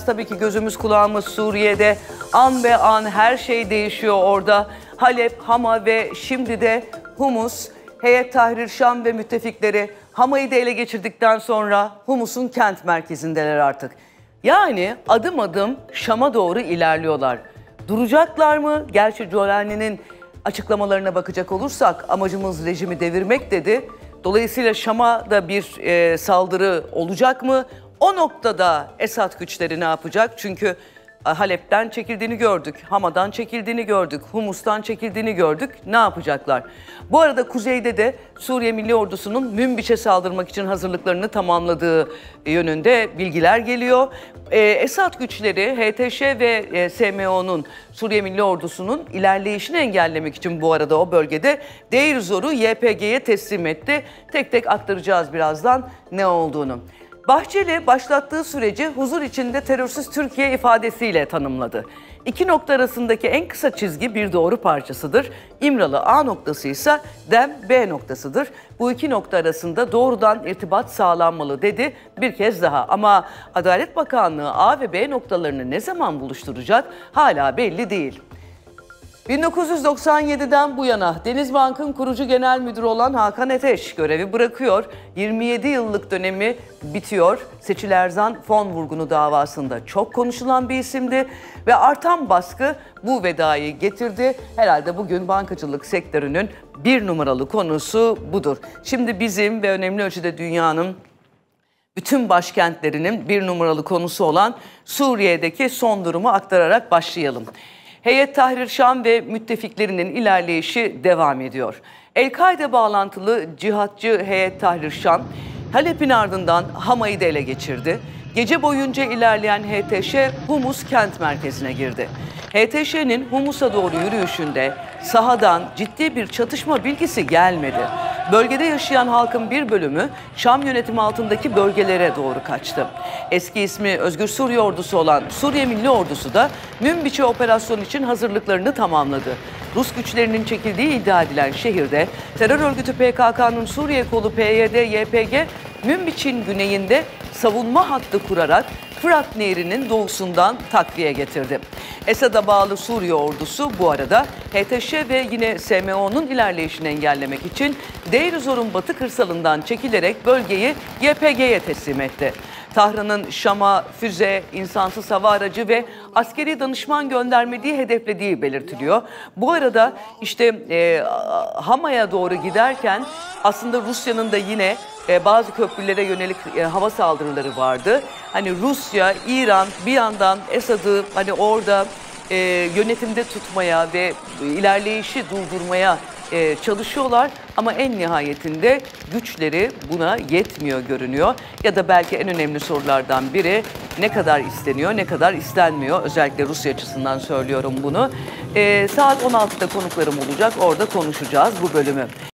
Tabii ki gözümüz kulağımız Suriye'de. An be an her şey değişiyor orada. Halep, Hama ve şimdi de Humus. Heyet Tahrir Şam ve müttefikleri Hama'yı da ele geçirdikten sonra Humus'un kent merkezindeler artık. Yani adım adım Şam'a doğru ilerliyorlar. Duracaklar mı? Gerçi Giuliani'nin açıklamalarına bakacak olursak amacımız rejimi devirmek dedi. Dolayısıyla Şam'a da bir saldırı olacak mı? O noktada Esad güçleri ne yapacak? Çünkü Halep'ten çekildiğini gördük, Hama'dan çekildiğini gördük, Humus'tan çekildiğini gördük. Ne yapacaklar? Bu arada kuzeyde de Suriye Milli Ordusu'nun Münbiç'e saldırmak için hazırlıklarını tamamladığı yönünde bilgiler geliyor. Esad güçleri HTŞ ve SMO'nun, Suriye Milli Ordusu'nun ilerleyişini engellemek için bu arada o bölgede Deir Zor'u YPG'ye teslim etti. Tek tek aktaracağız birazdan ne olduğunu. Bahçeli başlattığı süreci huzur içinde terörsüz Türkiye ifadesiyle tanımladı. İki nokta arasındaki en kısa çizgi bir doğru parçasıdır. İmralı A noktası ise Dem B noktasıdır. Bu iki nokta arasında doğrudan irtibat sağlanmalı dedi bir kez daha. Ama Adalet Bakanlığı A ve B noktalarını ne zaman buluşturacak hala belli değil. 1997'den bu yana Denizbank'ın kurucu genel müdürü olan Hakan Eteş görevi bırakıyor. 27 yıllık dönemi bitiyor. Seçil Erzan fon vurgunu davasında çok konuşulan bir isimdi ve artan baskı bu vedayı getirdi. Herhalde bugün bankacılık sektörünün bir numaralı konusu budur. Şimdi bizim ve önemli ölçüde dünyanın bütün başkentlerinin bir numaralı konusu olan Suriye'deki son durumu aktararak başlayalım. Heyet Tahrir Şam ve müttefiklerinin ilerleyişi devam ediyor. El-Kaide bağlantılı cihatçı Heyet Tahrir Şam, Halep'in ardından Hama'yı da ele geçirdi. Gece boyunca ilerleyen HTŞ, Humus kent merkezine girdi. HTŞ'nin Humus'a doğru yürüyüşünde sahadan ciddi bir çatışma bilgisi gelmedi. Bölgede yaşayan halkın bir bölümü Şam yönetimi altındaki bölgelere doğru kaçtı. Eski ismi Özgür Suriye Ordusu olan Suriye Milli Ordusu da Münbiç'e operasyon için hazırlıklarını tamamladı. Rus güçlerinin çekildiği iddia edilen şehirde terör örgütü PKK'nın Suriye kolu PYD-YPG Münbiç'in güneyinde savunma hattı kurarak Fırat Nehri'nin doğusundan takviye getirdi. Esad'a bağlı Suriye ordusu bu arada HTŞ ve yine SMO'nun ilerleyişini engellemek için Deir Zor'un batı kırsalından çekilerek bölgeyi YPG'ye teslim etti. Tahran'ın Şam'a füze, insansız hava aracı ve askeri danışman göndermediği hedeflediği belirtiliyor. Bu arada işte Hama'ya doğru giderken aslında Rusya'nın da yine bazı köprülere yönelik hava saldırıları vardı. Hani Rusya, İran bir yandan Esad'ı hani orada yönetimde tutmaya ve ilerleyişi durdurmaya çalışıyorlar ama en nihayetinde güçleri buna yetmiyor görünüyor. Ya da belki en önemli sorulardan biri ne kadar isteniyor, ne kadar istenmiyor. Özellikle Rusya açısından söylüyorum bunu. Saat 16'da konuklarım olacak, orada konuşacağız bu bölümü.